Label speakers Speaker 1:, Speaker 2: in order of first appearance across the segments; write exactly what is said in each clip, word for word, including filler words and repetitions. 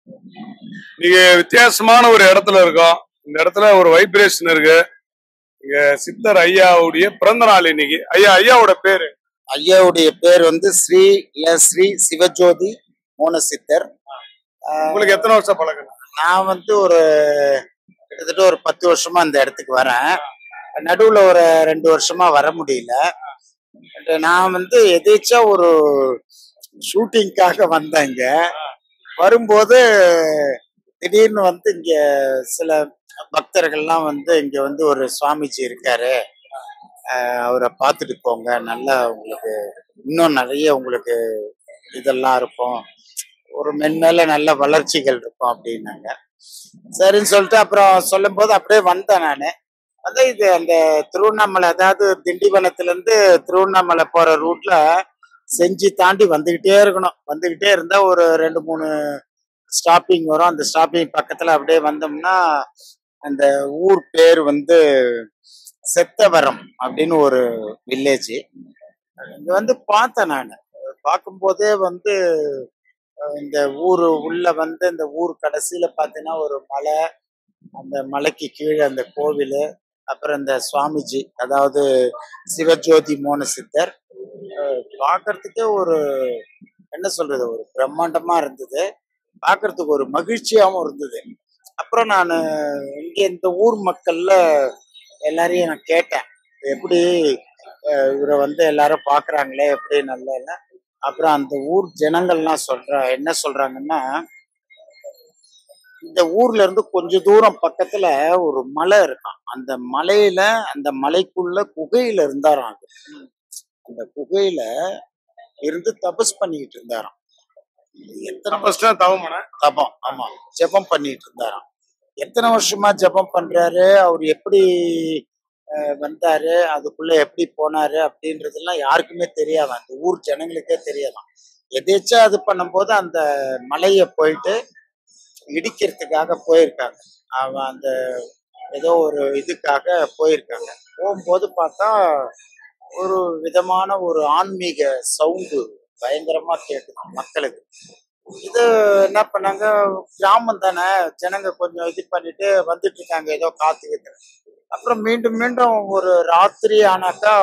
Speaker 1: நீங்க வித்தியாசமான ஒரு இடத்துல இருக்கோம். இந்த இடத்துல ஒரு வைப்ரேஷன் இருக்கு. இங்க சித்தர் ஐயாவுடைய பிறந்த நாள் இன்னைக்கு. ஐயா ஐயாவோட பேரு
Speaker 2: ஐயாவுடைய பேர் வந்து ஸ்ரீ ல ஸ்ரீ சிவஜோதி மோன சித்தர்.
Speaker 1: உங்களுக்கு எத்தனை வருஷம் பழக்கம்?
Speaker 2: நான் வந்து ஒரு கிட்டத்தட்ட ஒரு பத்து வருஷமா அந்த இடத்துக்கு வரேன். நடுவுல ஒரு ரெண்டு வருஷமா வர முடியல. நான் வந்து எதேச்சா ஒரு ஷூட்டிங்காக வந்தேன். இங்க வரும்போது திடீர்னு வந்து இங்க சில பக்தர்கள்லாம் வந்து இங்க வந்து ஒரு சுவாமிஜி இருக்காரு, அவரை பார்த்துட்டு போங்க, நல்லா உங்களுக்கு இன்னும் நிறைய உங்களுக்கு இதெல்லாம் இருக்கும், ஒரு மென்மேல நல்ல வளர்ச்சிகள் இருக்கும் அப்படின்னாங்க. சரின்னு சொல்லிட்டு அப்புறம் சொல்லும் போது அப்படியே வந்தேன். நான் அதான் இது அந்த திருவண்ணாமலை, அதாவது திண்டிவனத்துல இருந்து திருவண்ணாமலை போற ரூட்ல செஞ்சு தாண்டி வந்துகிட்டே இருக்கணும். வந்துகிட்டே இருந்தா ஒரு ரெண்டு மூணு ஸ்டாப்பிங் வரும். அந்த ஸ்டாப்பிங் பக்கத்துல அப்படியே வந்தோம்னா அந்த ஊர் பேர் வந்து செத்தவரம் அப்படின்னு ஒரு வில்லேஜ். இங்க வந்து பார்த்தேன். நான் பார்க்கும்போதே வந்து இந்த ஊரு உள்ள வந்து இந்த ஊர் கடைசியில பார்த்தீங்கன்னா ஒரு மலை, அந்த மலைக்கு கீழே அந்த கோவில், அப்புறம் இந்த சுவாமிஜி, அதாவது சிவஜோதி மோன சித்தர் பார்க்கறதுக்கே ஒரு என்ன சொல்றது, ஒரு பிரம்மாண்டமா இருந்தது. பார்க்கறதுக்கு ஒரு மகிழ்ச்சியாகவும் இருந்தது. அப்புறம் நான் இங்க இந்த ஊர் மக்கள்ல எல்லாரையும் நான் கேட்டேன், எப்படி இவரை வந்து எல்லாரும் பாக்குறாங்களே எப்படி நல்லா இல்லை. அப்புறம் அந்த ஊர் ஜனங்கள்லாம் சொல்ற என்ன சொல்றாங்கன்னா, இந்த ஊர்ல இருந்து கொஞ்சம் தூரம் பக்கத்துல ஒரு மலை இருக்கான். அந்த மலையில அந்த மலைக்குள்ள குகையில இருந்தாராம். அந்த குகையில இருந்து தபஸ் பண்ணிட்டு இருந்தாராம். எத்தனை வருஷம் தவம் தபம் ஆமா ஜெபம் பண்ணிட்டு இருந்தாராம். எத்தனை வருஷமா ஜெபம் பண்றாரு, அவர் எப்படி வந்தாரு, அதுக்குள்ள எப்படி போனாரு அப்படின்றதெல்லாம் யாருக்குமே தெரியாது. அந்த ஊர் ஜனங்களுக்கே தெரியாதான். எதேச்சா அது பண்ணும்போது அந்த மலையை போயிட்டு இடிக்கிறதுக்காக போயிருக்காங்க. அவன் அந்த ஏதோ ஒரு இதுக்காக போயிருக்காங்க. போகும்போது பார்த்தா ஒரு விதமான ஒரு ஆன்மீக சவுண்டு பயங்கரமா கேட்குது மக்களுக்கு. இது என்ன பண்ணாங்க, கிராமம் தானே, ஜனங்க கொஞ்சம் இது பண்ணிட்டு வந்துட்டு இருக்காங்க ஏதோ காத்துக்கிட்டு. அப்புறம் மீண்டும் மீண்டும் ஒரு ராத்திரி ஆனாக்கா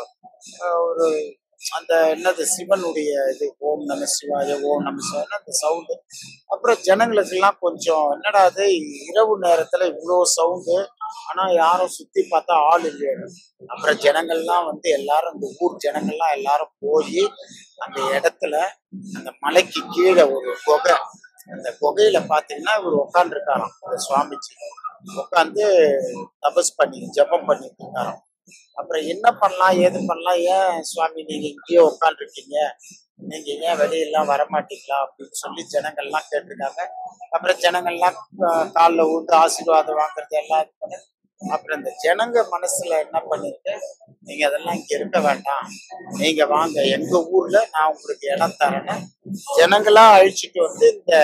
Speaker 2: ஒரு அந்த என்னது சிவனுடைய இது ஓம் நம சிவாய ஓம் நம சிவாய அந்த சவுண்டு. அப்புறம் ஜனங்களுக்கு எல்லாம் கொஞ்சம் என்னடா அது இரவு நேரத்துல இவ்வளோ சவுண்டு, ஆனா யாரும் சுத்தி பார்த்தா ஆள் இல்லையா. அப்புறம் ஜனங்கள்லாம் வந்து எல்லாரும் இந்த ஊர் ஜனங்கள்லாம் எல்லாரும் போய் அந்த இடத்துல அந்த மலைக்கு கீழே ஒரு குகை, அந்த குகையில பாத்தீங்கன்னா இவர் உட்காந்துருக்காராம். அந்த சுவாமிஜி உட்காந்து தபஸ் பண்ணி ஜபம் பண்ணிட்டு இருக்காராம். அப்புறம் என்ன பண்ணலாம் ஏது பண்ணலாம், ஏன் சுவாமி நீங்க இங்கேயே உட்காந்துருக்கீங்க, நீங்க ஏன் வெளியெல்லாம் வரமாட்டீங்களா அப்படின்னு சொல்லி ஜனங்கள்லாம் கேட்டிருக்காங்க. அப்புறம் ஜனங்கள்லாம் காலில் ஊந்து ஆசீர்வாதம் வாங்குறது எல்லாம் இது பண்ணு. அப்புறம் இந்த ஜனங்க மனசுல என்ன பண்ணிருக்கு, நீங்க அதெல்லாம் இங்க இருக்க வேண்டாம், நீங்க வாங்க எங்க ஊர்ல நான் உங்களுக்கு இடம் தரேன்னு ஜனங்களா அழிச்சுட்டு வந்து இந்த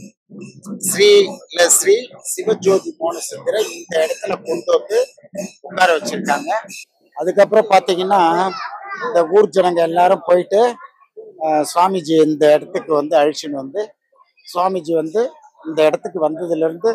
Speaker 2: ஸ்ரீ இல்ல ஸ்ரீ சிவஜோதி மோன சித்தரை இந்த இடத்துல கொண்டு வந்து உட்கார வச்சிருக்காங்க. அதுக்கப்புறம் பாத்தீங்கன்னா இந்த ஊர் ஜனங்க எல்லாரும் போயிட்டு சுவாமிஜி இந்த இடத்துக்கு வந்து அழிச்சுன்னு வந்து, சுவாமிஜி வந்து இந்த இடத்துக்கு வந்ததுல இருந்து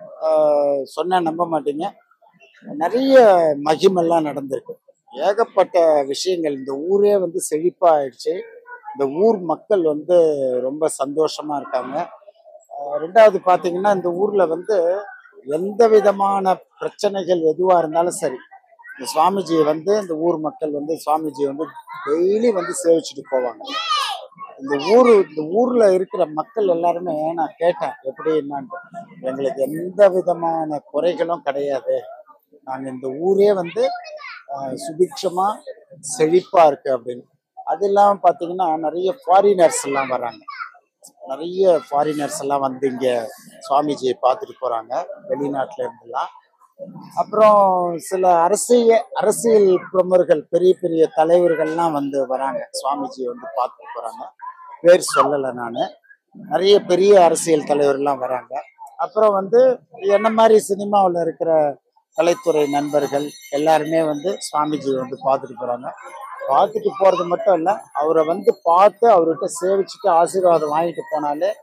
Speaker 2: சொன்ன நம்ப மாட்டீங்க, நிறைய மகிமெல்லாம் நடந்திருக்கு. ஏகப்பட்ட விஷயங்கள். இந்த ஊரே வந்து செழிப்பா ஆயிடுச்சு. இந்த ஊர் மக்கள் வந்து ரொம்ப சந்தோஷமா இருக்காங்க. ரெண்டாவது பாத்தீங்கன்னா இந்த ஊர்ல வந்து எந்த விதமான பிரச்சனைகள் எதுவா இருந்தாலும் சரி, இந்த சுவாமிஜி வந்து இந்த ஊர் மக்கள் வந்து சுவாமிஜி வந்து டெய்லி வந்து சேவிச்சுட்டு போவாங்க. இந்த ஊரு இந்த ஊர்ல இருக்கிற மக்கள் எல்லாருமே நான் கேட்டேன் எப்படி என்னான்ட்டு, எங்களுக்கு எந்த விதமான குறைகளும் கிடையாது, நாங்க இந்த ஊரே வந்து சுபிக்ஷமா செழிப்பா இருக்கு அப்படின்னு. அது இல்லாம பாத்தீங்கன்னா நிறைய ஃபாரினர்ஸ் எல்லாம் வர்றாங்க. நிறைய ஃபாரினர்ஸ் எல்லாம் வந்து இங்க சுவாமிஜியை பார்த்துட்டு போறாங்க வெளிநாட்டுல இருந்தெல்லாம். அப்புறம் சில அரசியல் அரசியல் பிரமுகர்கள், பெரிய பெரிய தலைவர்கள்லாம் வந்து வராங்க, சுவாமிஜியை வந்து பார்த்துட்டு போறாங்க. பேர் சொல்லலை நான், நிறைய பெரிய அரசியல் தலைவர்கள்லாம் வராங்க. அப்புறம் வந்து என்ன மாதிரி சினிமாவில் இருக்கிற கலைத்துறை நண்பர்கள் எல்லாருமே வந்து சுவாமிஜி வந்து பார்த்துட்டு போறாங்க. பார்த்துட்டு போறது மட்டும் இல்லை, அவரை வந்து பார்த்து அவர்கிட்ட சேவிச்சுட்டு ஆசீர்வாதம் வாங்கிட்டு போனாலே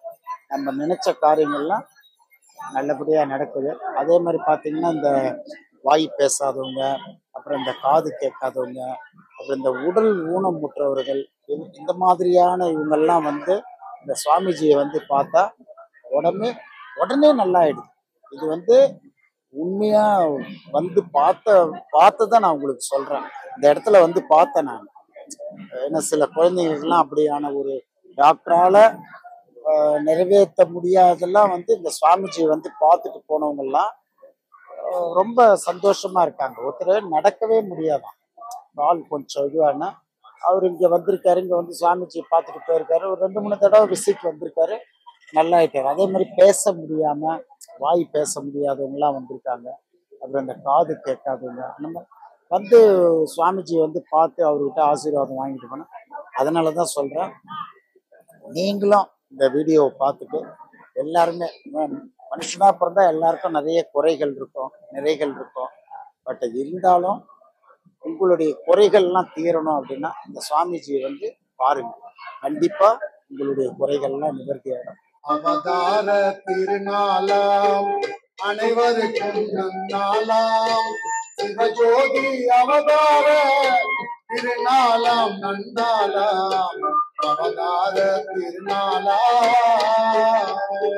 Speaker 2: நம்ம நினைச்ச காரியங்கள்லாம் நல்லபடியா நடக்குது. அதே மாதிரி பார்த்தீங்கன்னா, இந்த வாய் பேசாதவங்க, அப்புறம் இந்த காது கேட்காதவங்க, அப்புறம் இந்த உடல் ஊனமுற்றவர்கள், இவ- இந்த மாதிரியான இவங்கெல்லாம் வந்து இந்த சுவாமிஜியை வந்து பார்த்தா உடனே உடனே நல்லாயிடுது. இது வந்து உண்மையா வந்து பார்த்த பார்த்து தான் நான் உங்களுக்கு சொல்றேன். இந்த இடத்துல வந்து பார்த்தேன் நான். ஏன்னா சில குழந்தைங்களுக்கெல்லாம் அப்படியான ஒரு டாக்டரால ஆஹ், நிறைவேற்ற முடியாதெல்லாம் வந்து இந்த சுவாமிஜி வந்து பார்த்துட்டு போனவங்கெல்லாம் ஆஹ், ரொம்ப சந்தோஷமா இருக்காங்க. ஒருத்தர் நடக்கவே முடியாதாம், கால் கொஞ்சம் இதுவானா அவர் இங்க வந்திருக்காரு, இங்க வந்து சுவாமிஜி பார்த்துட்டு போயிருக்காரு. ஒரு ரெண்டு மூணு தடவை விசிட் வந்திருக்காரு, நல்லாயிட்டாரு. அதே மாதிரி பேச முடியாம, வாய் பேச முடியாதவங்கலாம் வந்திருக்காங்க. அப்புறம் இந்த காது கேட்காதவங்க அந்த மாதிரி வந்து சுவாமிஜி வந்து பார்த்து அவர்கிட்ட ஆசீர்வாதம் வாங்கிட்டு போனேன். அதனால தான் சொல்றேன், நீங்களும் இந்த வீடியோவை பார்த்துட்டு எல்லாருமே ம- மனுஷனா பிறந்தா எல்லாருக்கும் நிறைய குறைகள் இருக்கும், நிறைகள் இருக்கும். பட் இருந்தாலும் உங்களுடைய குறைகள்லாம் தீரணும் அப்படின்னா இந்த சுவாமிஜியை வந்து பாருங்க, கண்டிப்பா உங்களுடைய குறைகள்லாம் நிவர்த்தி ஆயிடும்.
Speaker 3: அவதார திருநாளாம் அனைவருக்கும் நன்னாளாம் சிவஜோதி அவதார திருநாளாம் நன்னாளாம் அவதார திருநாளாம்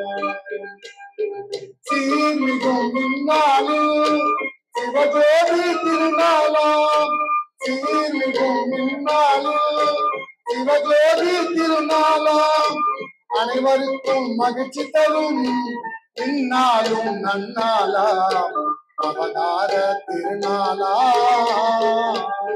Speaker 3: சீர்மிகும் இந்நாளில் சிவஜோதி திருநாளாம் சீர்மிகும் இந்நாளில் சிவஜோதி திருநாளாம் அனைவருக்கும் மகிழ்ச்சி தரும் இந்நாளும் நன்னாளாம் அவதார திருநாளாம்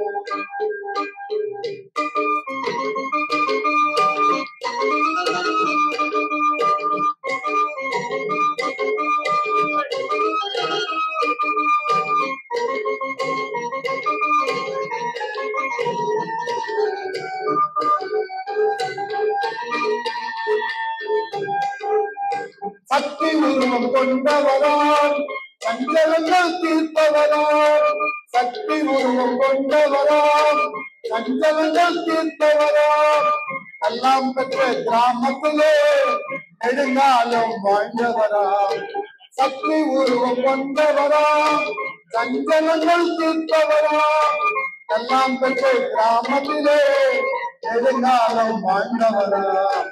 Speaker 3: சக்தி உருவம் கொண்டவராம் சஞ்சலங்கள் தீர்ப்பவராம் சக்தி உருவம் கொண்டவராம் சஞ்சலங்கள் தீர்ப்பவராம் எல்லாம் பெற்ற கிராமத்திலே நெடுங்காலம் வாழ்ந்தவராம் சக்தி உருவம் கொண்டவராம் சஞ்சலங்கள் தீர்ப்பவராம் எல்லாம் பெற்ற கிராமத்திலே நெடுங்காலம் வாழ்ந்தவராம்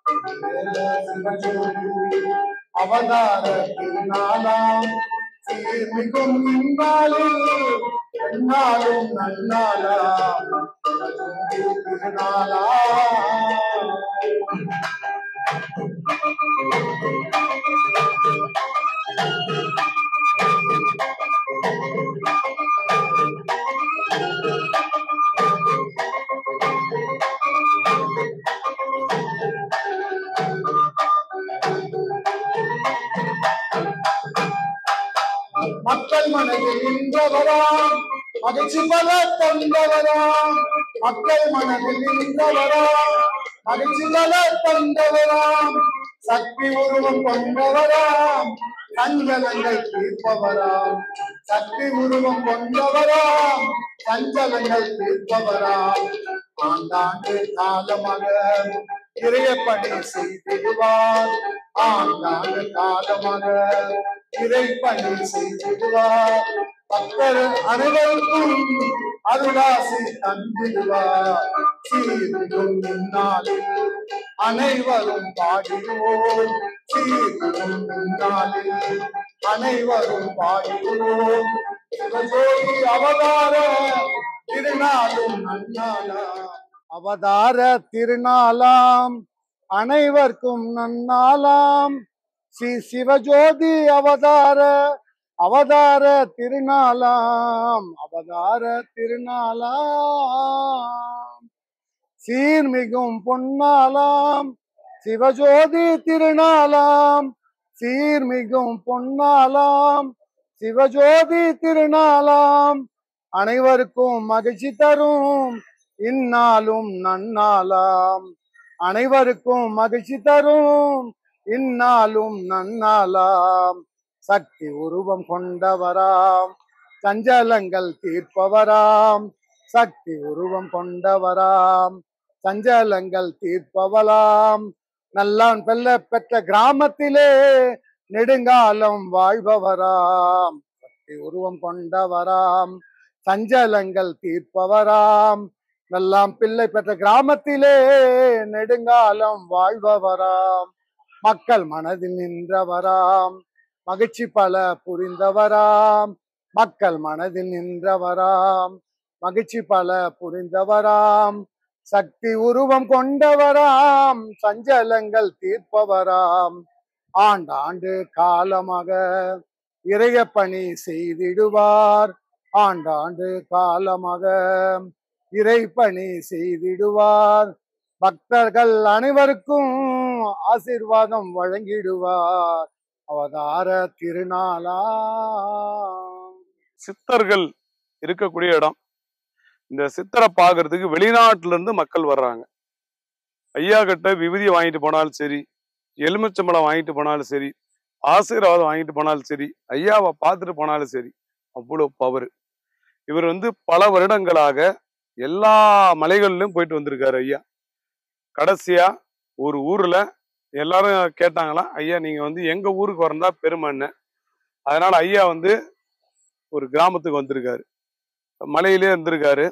Speaker 3: அவதார திருநாளாம் சீர்மிகும் இந்நாளில் எந்நாளும் நன்னாளாம் திருநாளாம் மக்கள் மனதில் நின்றவராம் மகிழ்ச்சி பல தந்தவராம் மக்கள் மனதில் நின்றவராம் மகிழ்ச்சி பல தந்தவராம் சக்தி உருவம் கொண்டவராம் சஞ்சலங்கள் தீர்ப்பவராம் சக்தி உருவம் கொண்டவராம் சஞ்சலங்கள் தீர்ப்பவராம் ஆண்டாண்டு காலமாக இறையப்பணி செய்திடுவார் ஆண்டாண்டு காலமாக இறைப்பணி செய்திடுவார் பக்தர் அனைவருக்கும் அருளாசி தந்திடுவார் சீர்மிகும் இந்நாளில் அனைவரும் பாடிடுவோம் சீர்மிகும் இந்நாளில் அனைவரும் பாடிடுவோம் சிவஜோதி அவதார திருநாளும் நன்னாளாம் அவதார திருநாளாம் அனைவருக்கும் நன்னாளாம் ஸ்ரீ சிவஜோதி அவதார அவதார திருநாளாம் அவதார திருநாளாம் சீர்மிகும் பொன்னாளாம் சிவஜோதி திருநாளாம் சீர்மிகும் பொன்னாளாம் சிவஜோதி திருநாளாம் அனைவருக்கும் மகிழ்ச்சி தரும் இந்நாளும் நன்னாளாம் அனைவருக்கும் மகிழ்ச்சி தரும் இந்நாளும் நன்னாளாம் சக்தி உருவம் கொண்டவராம் சஞ்சலங்கள் தீர்ப்பவராம் சக்தி உருவம் கொண்டவராம் சஞ்சலங்கள் தீர்ப்பவராம் நல்லான் பெல்ல பெற்ற கிராமத்திலே நெடுங்காலம் வாழ்பவராம், சக்தி உருவம் கொண்டவராம், சஞ்சலங்கள் தீர்ப்பவராம். நல்லாம் பிள்ளை பெற்ற கிராமத்திலே நெடுங்காலம் வாழ்பவராம், மக்கள் மனதில் நின்றவராம், மகிழ்ச்சி பல புரிந்தவராம். மக்கள் மனதில் நின்றவராம், மகிழ்ச்சி பல புரிந்தவராம், சக்தி உருவம் கொண்டவராம், சஞ்சலங்கள் தீர்ப்பவராம். ஆண்டாண்டு காலமாக இறைய பணி செய்திடுவார், ஆண்டாண்டு காலமாக இறை பணி செய்திடுவார். பக்தர்கள் அனைவருக்கும் ஆசீர்வாதம் வழங்கிடுவார், அவதார திருநாளா.
Speaker 1: சித்தர்கள் இருக்கக்கூடிய இடம். இந்த சித்தரை பாக்குறதுக்கு வெளிநாட்டுல இருந்து மக்கள் வர்றாங்க. ஐயா கிட்ட விபூதியை வாங்கிட்டு போனாலும் சரி, எலுமிச்சம்பழம் வாங்கிட்டு போனாலும் சரி, ஆசீர்வாதம் வாங்கிட்டு போனாலும் சரி, ஐயாவை பார்த்துட்டு போனாலும் சரி, அவ்வளவு பவர். இவர் வந்து பல வருடங்களாக எல்லா மலைகளிலும் போயிட்டு வந்திருக்காரு ஐயா. கடைசியா ஒரு ஊர்ல எல்லாரும் கேட்டாங்களாம், ஐயா நீங்க வந்து எங்க ஊருக்கு வரந்தா பெருமைன்னு. அதனால ஐயா வந்து ஒரு கிராமத்துக்கு வந்திருக்காரு, மலையிலே இருந்திருக்காரு,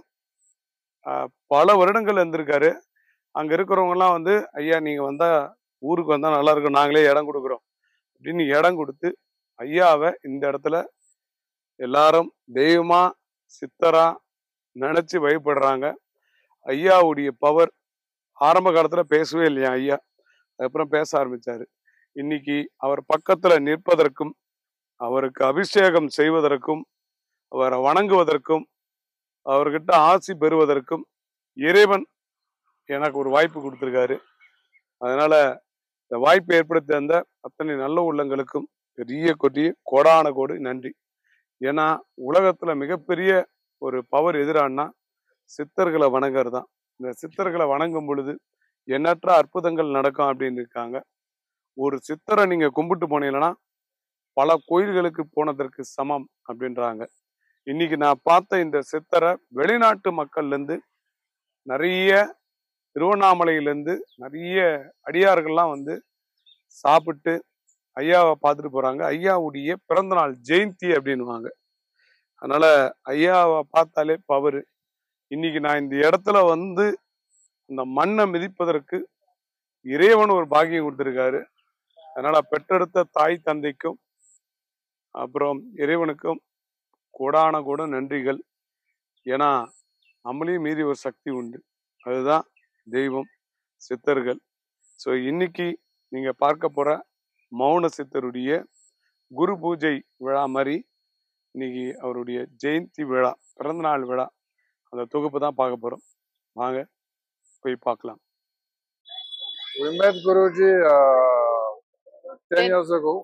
Speaker 1: பல வருடங்கள் இருந்திருக்காரு. அங்க இருக்கிறவங்க எல்லாம் வந்து ஐயா நீங்க வந்தா ஊருக்கு வந்தா நல்லா இருக்கும், நாங்களே இடம் கொடுக்குறோம் அப்படின்னு இடம் கொடுத்து ஐயாவை இந்த இடத்துல எல்லாரும் தெய்வமா சித்தரா நினைச்சு வழிபடுறாங்க. ஐயாவுடைய பவர் ஆரம்ப காலத்துல பேசவே இல்லையா ஐயா, அதுக்கப்புறம் பேச ஆரம்பிச்சாரு. இன்னைக்கு அவர் பக்கத்துல நிற்பதற்கும், அவருக்கு அபிஷேகம் செய்வதற்கும், அவரை வணங்குவதற்கும், அவர்கிட்ட ஆசி பெறுவதற்கும் இறைவன் எனக்கு ஒரு வாய்ப்பு கொடுத்திருக்காரு. அதனால இந்த வாய்ப்பை ஏற்படுத்தி தந்த அத்தனை நல்ல உள்ளங்களுக்கும் பெரிய கொடிய கோடான கோடி நன்றி. ஏன்னா உலகத்துல மிகப்பெரிய ஒரு பவர் எதிரானா சித்தர்களை வணங்குறது தான். இந்த சித்தர்களை வணங்கும் பொழுது எண்ணற்ற அற்புதங்கள் நடக்கும் அப்படின்னு இருக்காங்க. ஒரு சித்தரை நீங்க கும்பிட்டு போனீங்கன்னா பல கோயில்களுக்கு போனதற்கு சமம் அப்படின்றாங்க. இன்னைக்கு நான் பார்த்த இந்த சித்தரை வெளிநாட்டு மக்கள்ல இருந்து நிறைய, திருவண்ணாமலையிலேருந்து நிறைய அடியார்கள்லாம் வந்து சாப்பிட்டு ஐயாவை பார்த்துட்டு போறாங்க. ஐயாவுடைய பிறந்த நாள் ஜெயந்தி அப்படின்வாங்க. அதனால ஐயாவை பார்த்தாலே பவரு. இன்னைக்கு நான் இந்த இடத்துல வந்து இந்த மண்ணை மிதிப்பதற்கு இறைவன் ஒரு பாக்கியம் கொடுத்திருக்காரு. அதனால பெற்றெடுத்த தாய் தந்தைக்கும் அப்புறம் இறைவனுக்கும் கோடான கூட நன்றிகள். ஏன்னா நம்மளையும் மீறி ஒரு சக்தி உண்டு, அதுதான் தெய்வம், சித்தர்கள். ஸோ இன்னைக்கு நீங்க பார்க்க போற மௌன சித்தருடைய குரு பூஜை விழா மாதிரி இன்னைக்கு அவருடைய ஜெயந்தி விழா, பிறந்தநாள் விழா, அந்த தொகுப்பு தான் பார்க்க போறோம். வாங்க போய் பார்க்கலாம்.
Speaker 4: We met Guruji uh, ten years ago,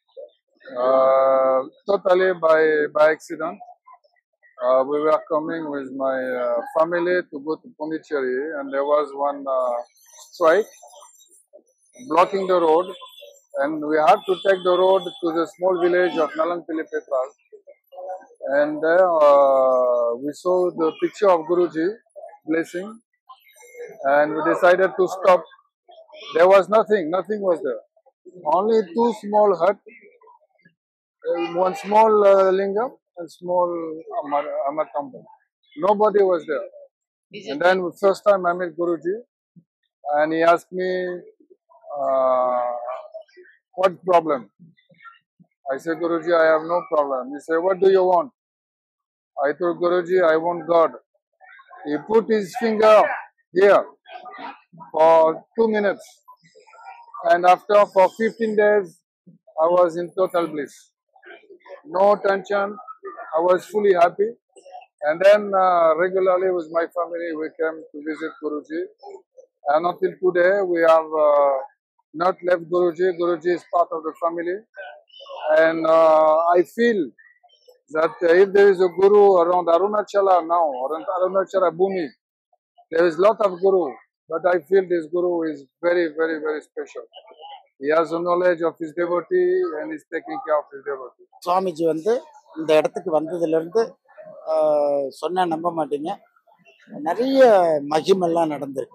Speaker 4: uh, totally by by accident. Uh, we were coming with my uh, family to go to Pondicherry, and there was one uh, strike blocking the road, and we had to take the road to the small village of Nalampili Petral. And there uh, we saw the picture of Guruji blessing, and we decided to stop. There was nothing, nothing was there. Only two small huts, one small uh, lingam and small amar, amartambam. Nobody was there. And then first time I met Guruji, and he asked me, uh, what problem? I said, Guruji, I have no problem. He said, what do you want? I told Guruji, I want God. He put his finger here for two minutes. And after, for fifteen days, I was in total bliss. No tension. I was fully happy. And then uh, regularly with my family, we came to visit Guruji. And until today, we have uh, not left Guruji. Guruji is part of the family. And uh, I feel that if there is a Guru around Arunachala now, around Arunachala Bhumi, there is a lot of Guru. But I feel this Guru is very, very, very special. He has a knowledge of his devotee and is taking care of his devotee.
Speaker 2: Swamiji வந்து இந்த இடத்துக்கு வந்ததுலேருந்து சொன்ன நம்ப மாட்டீங்க, நிறைய மகிமெல்லாம் நடந்திருக்கு.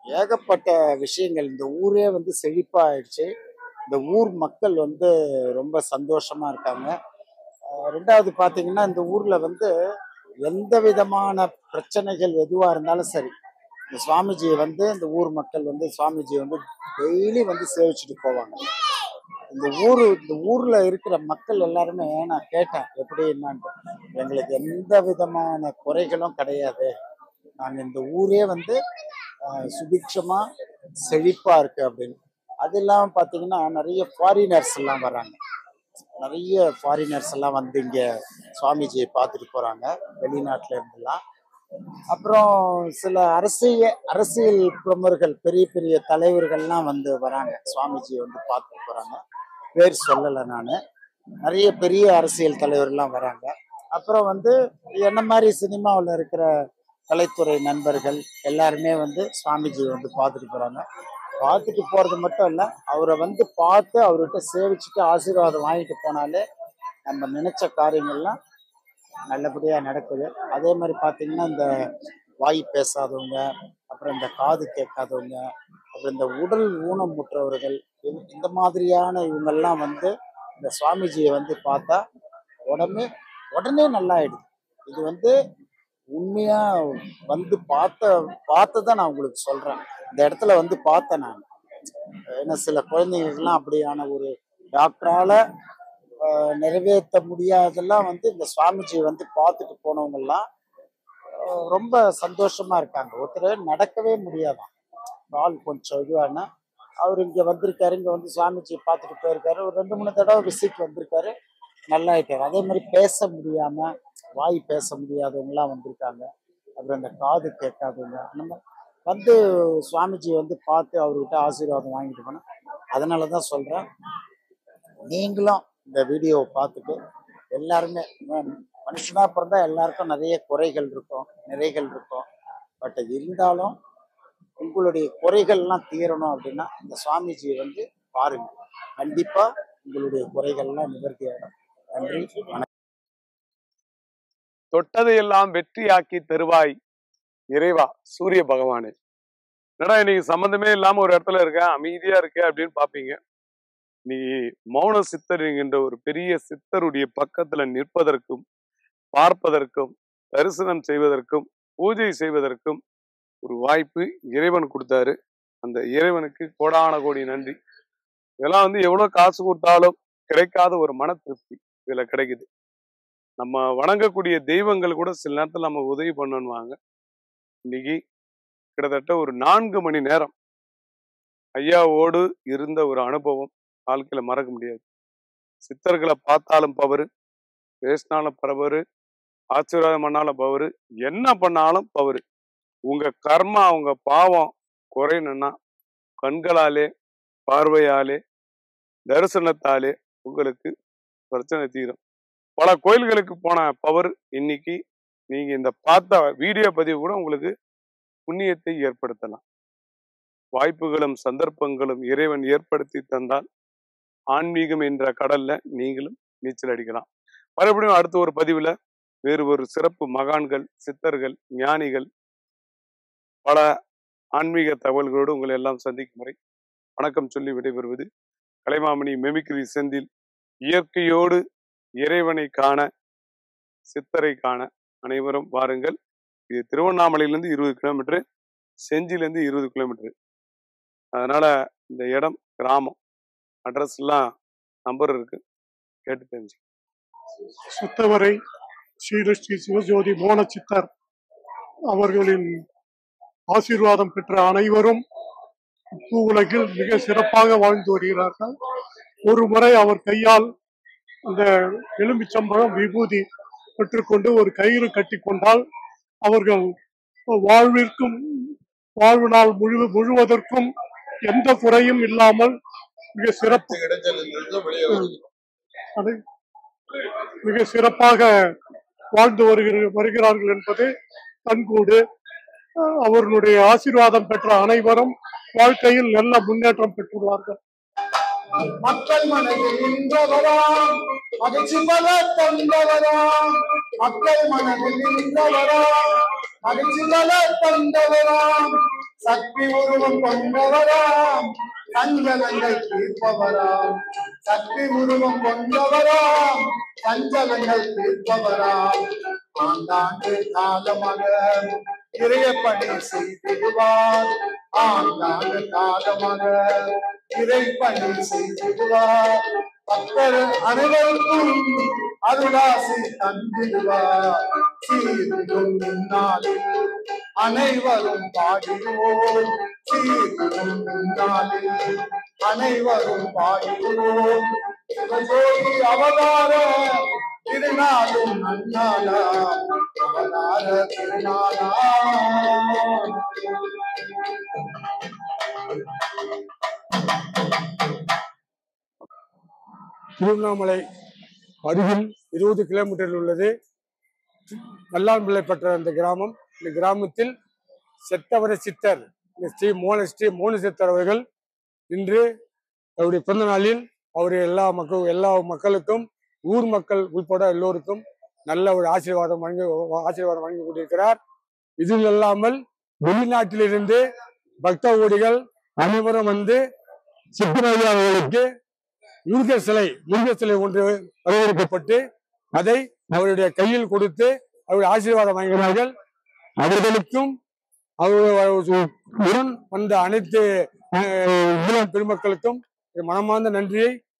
Speaker 2: ஏகப்பட்ட விஷயங்கள். இந்த ஊரே வந்து செழிப்பா ஆயிடுச்சு. இந்த ஊர் மக்கள் வந்து ரொம்ப சந்தோஷமா இருக்காங்க. அஹ் ரெண்டாவது பாத்தீங்கன்னா இந்த ஊர்ல வந்து எந்த விதமான பிரச்சனைகள் எதுவா இருந்தாலும் சரி, இந்த சுவாமிஜியை வந்து இந்த ஊர் மக்கள் வந்து சுவாமிஜி வந்து டெய்லி வந்து சேவிச்சுட்டு போவாங்க. இந்த ஊரு இந்த ஊர்ல இருக்கிற மக்கள் எல்லாருமே நான் கேட்டேன் எப்படி என்னான்ட்டு. எங்களுக்கு எந்த விதமான குறைகளும் கிடையாது. நாங்க இந்த ஊரே வந்து அஹ், சுபிக்ஷமா செழிப்பா இருக்கு அப்படின்னு. அது இல்லாம பாத்தீங்கன்னா நிறைய ஃபாரினர்ஸ் எல்லாம் வர்றாங்க. நிறைய ஃபாரினர்ஸ் எல்லாம் வந்து இங்க சுவாமிஜியை பார்த்துட்டு போறாங்க, வெளிநாட்டுல இருந்தெல்லாம். அப்புறம் சில அரசியல் அரசியல் பிரமுகர்கள், பெரிய பெரிய தலைவர்கள்லாம் வந்து வராங்க, சுவாமிஜியை வந்து பார்த்துட்டு போறாங்க. பேர் சொல்லலை நான். நிறைய பெரிய அரசியல் தலைவர்கள்லாம் வராங்க. அப்புறம் வந்து என்ன மாதிரி சினிமாவில் இருக்கிற கலைத்துறை நண்பர்கள் எல்லாருமே வந்து சுவாமிஜி வந்து பார்த்துட்டு போறாங்க. பார்த்துட்டு போறது மட்டும் இல்லை, அவரை வந்து பார்த்து அவர்கிட்ட சேவிச்சுட்டு ஆசீர்வாதம் வாங்கிட்டு போனாலே நம்ம நினைச்ச காரியங்கள்லாம் நல்லபடியா நடக்குது. அதே மாதிரி பார்த்தீங்கன்னா இந்த வாய் பேசாதவங்க, அப்புறம் இந்த காது கேட்காதவங்க, அப்புறம் இந்த உடல் ஊனமுற்றவர்கள், இவ- இந்த மாதிரியான இவங்கெல்லாம் வந்து இந்த சுவாமிஜியை வந்து பார்த்தா உடனே உடனே நல்லாயிடுது. இது வந்து உண்மையா வந்து பார்த்த பார்த்ததான் நான் உங்களுக்கு சொல்றேன். இந்த இடத்துல வந்து பார்த்தேன் நான். ஏன்னா சில குழந்தைங்களுக்குலாம் அப்படியான ஒரு டாக்டரால ஆஹ், நிறைவேற்ற முடியாதெல்லாம் வந்து இந்த சுவாமிஜி வந்து பார்த்துட்டு போனவங்கெல்லாம் ஆஹ், ரொம்ப சந்தோஷமா இருக்காங்க. ஒருத்தர் நடக்கவே முடியாதான், கால் கொஞ்சம் இதுவானா அவர் இங்க வந்திருக்காரு, இங்க வந்து சுவாமிஜி பார்த்துட்டு போயிருக்காரு. ஒரு ரெண்டு மூணு தடவை விசிட் வந்திருக்காரு, நல்லா ஆயிட்டாரு. அதே மாதிரி பேச முடியாம வாய் பேச முடியாதவங்கலாம் வந்திருக்காங்க. அப்புறம் இந்த காது கேட்காதவங்க அந்த மாதிரி வந்து சுவாமிஜி வந்து பார்த்து அவர்கிட்ட ஆசீர்வாதம் வாங்கிட்டு போனேன். அதனால தான் சொல்றேன், நீங்களும் இந்த வீடியோவை பார்த்துட்டு எல்லாருமே ம- மனுஷனா பிறந்தா எல்லாருக்கும் நிறைய குறைகள் இருக்கும், நிறைகள் இருக்கும். பட் இருந்தாலும் உங்களுடைய குறைகள்லாம் தீரணும் அப்படின்னா இந்த சுவாமிஜியை வந்து பாருங்க, கண்டிப்பா உங்களுடைய குறைகள்லாம் நிவர்த்தி ஆகிடும். நன்றி, வணக்கம்.
Speaker 1: தொட்டதையெல்லாம் வெற்றியாக்கி தருவாய் இறைவா சூரிய பகவானே. என்னடா இன்னைக்கு சம்பந்தமே இல்லாம ஒரு இடத்துல இருக்கேன், அமைதியா இருக்கேன் அப்படின்னு பாப்பீங்க. நீ மௌன சித்தர் என்கின்ற ஒரு பெரிய சித்தருடைய பக்கத்துல நிற்பதற்கும், பார்ப்பதற்கும், தரிசனம் செய்வதற்கும், பூஜை செய்வதற்கும் ஒரு வாய்ப்பு இறைவன் கொடுத்தாரு. அந்த இறைவனுக்கு கோடான கோடி நன்றி. இதெல்லாம் வந்து எவ்வளவு காசு கொடுத்தாலும் கிடைக்காத ஒரு மன திருப்தி இதுல கிடைக்குது. நம்ம வணங்கக்கூடிய தெய்வங்கள் கூட சில நேரத்துல நம்ம உதவி பண்ணணுவாங்க. இன்னைக்கு கிட்டத்தட்ட ஒரு நான்கு மணி நேரம் ஐயாவோடு இருந்த ஒரு அனுபவம் வாழ்க்கையில மறக்க முடியாது. சித்தர்களை பார்த்தாலும் பவரு, பேசினாலும் பவரு, ஆசீர்வாதம் பண்ணாலும் பவரு, என்ன பண்ணாலும் பவரு. உங்க கர்மா உங்க பாவம் குறையணும்னா கண்களாலே, பார்வையாலே, தரிசனத்தாலே உங்களுக்கு பிரச்சனை தீரும். பல கோயில்களுக்கு போன பவர் இன்னைக்கு நீங்க இந்த பார்த்த வீடியோ பதிவு கூட உங்களுக்கு புண்ணியத்தை ஏற்படுத்தலாம். வாய்ப்புகளும் சந்தர்ப்பங்களும் இறைவன் ஏற்படுத்தி தந்தால் ஆன்மீகம் என்ற கடல்ல நீங்களும் நீச்சல் அடிக்கலாம். மறுபடியும் அடுத்த ஒரு பதிவுல வேறு ஒரு சிறப்பு மகான்கள், சித்தர்கள், ஞானிகள், பல ஆன்மீக தகவல்களோடு உங்களை எல்லாம் சந்திக்கும் வரை வணக்கம் சொல்லி விடைபெறுவது கலைமாமணி மெமிக்ரி செந்தில். இயற்கையோடு இறைவனை காண, சித்தரை காண அனைவரும் வாருங்கள். இது திருவண்ணாமலையிலிருந்து இருபது கிலோமீட்டர், செஞ்சிலிருந்து இருபது கிலோமீட்டர். அதனால இந்த இடம் கிராமம். அட்ரஸ் எல்லாம் நம்பர் இருக்கு, கேட்டு தெரிஞ்சு.
Speaker 5: சுத்தவரை ஸ்ரீலஸ்ரீ சிவஜோதி மோன சித்தர் அவர்களின் ஆசீர்வாதம் பெற்ற அனைவரும் பூ உலகில் மிக சிறப்பாக வாழ்ந்து வருகிறார்கள். ஒரு முறை அவர் கையால் அந்த எலும்பிச்சம்பழம் விபூதி பெற்றுக்கொண்டு ஒரு கயிறு கட்டி கொண்டால் அவர்கள் வாழ்விற்கும் வாழ்வு நாள் முழு முழுவதற்கும் எந்த குறையும் இல்லாமல் மிக சிறப்பு அது மிக சிறப்பாக வாழ்ந்து வருகிற வருகிறார்கள் என்பது கண்கூடு. அவர்களுடைய ஆசீர்வாதம் பெற்ற அனைவரும் வாழ்க்கையில் நல்ல முன்னேற்றம் பெற்றுள்ளார்கள்.
Speaker 3: மக்கள் மனதில் நின்றவராம், மகிழ்ச்சி பல தந்தவராம். மக்கள் மனதில் நின்றவராம், மகிழ்ச்சி பல தந்தவராம். சக்தி உருவம் கொண்டவராம் சஞ்சலங்கள் தீர்ப்பவராம் சக்தி உருவம் கொண்டவராம் சஞ்சலங்கள் தீர்ப்பவராம் ஆண்டாண்டு காலமாக இறையப்பணி செய்திடுவார் ஆண்டாண்டு காலமாக இறைப்பணி செய்திடுவார் பக்தர் அனைவருக்கும் அருளாசி தந்திடுவார் சீர்விடும் முன்னாளில் அனைவரும் பாடிடுவோம் சீர்விடும் முன்னாளில் அனைவரும் பாடிடுவோம் சிவஜோதி அவதார திருநாளும் நன்னாளா அவதார திருநாளா
Speaker 5: திருவண்ணாமலை அருகில் இருபது கிலோமீட்டரில் உள்ளது நல்லாம்பிள்ளை பெற்ற அந்த கிராமம். இந்த கிராமத்தில் செத்தவர சித்தர் ஸ்ரீ மோன ஸ்ரீ மோன சித்தர் அவர்கள் இன்று அவருடைய பிறந்த நாளில் அவர் எல்லா மக்கள் எல்லா மக்களுக்கும் ஊர் மக்கள் உட்பட எல்லோருக்கும் நல்ல ஒரு ஆசீர்வாதம் வழங்கி ஆசீர்வாதம் வழங்கி கொண்டிருக்கிறார். இதில் இல்லாமல் வெளிநாட்டிலிருந்து பக்த ஓடிகள் அனைவரும் வந்து சித்தராஜா அவர்களுக்கு முருகர் சிலை முருகர் சிலை ஒன்று வரவேற்கப்பட்டு அதை அவருடைய கையில் கொடுத்து அவருடைய ஆசீர்வாதம் வாங்கினார்கள். அவர்களுக்கும் அவருடன் வந்த அனைத்து பெருமக்களுக்கும் மனமார்ந்த நன்றியை